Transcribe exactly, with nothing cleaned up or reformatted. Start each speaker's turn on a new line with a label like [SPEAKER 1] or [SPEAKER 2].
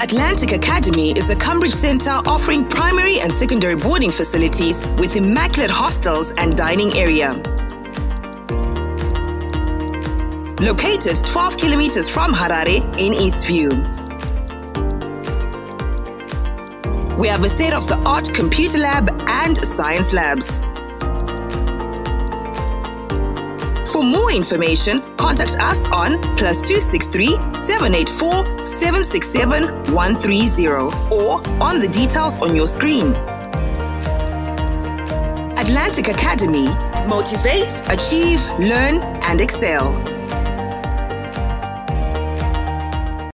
[SPEAKER 1] Atlantic Academy is a Cambridge centre offering primary and secondary boarding facilities with immaculate hostels and dining area. Located twelve kilometers from Harare in Eastview. We have a state-of-the-art computer lab and science labs. For more information, contact us on plus two six three, seven eight four, seven six seven, one three zero or on the details on your screen. Atlantic Academy. Motivate, achieve, learn, and excel.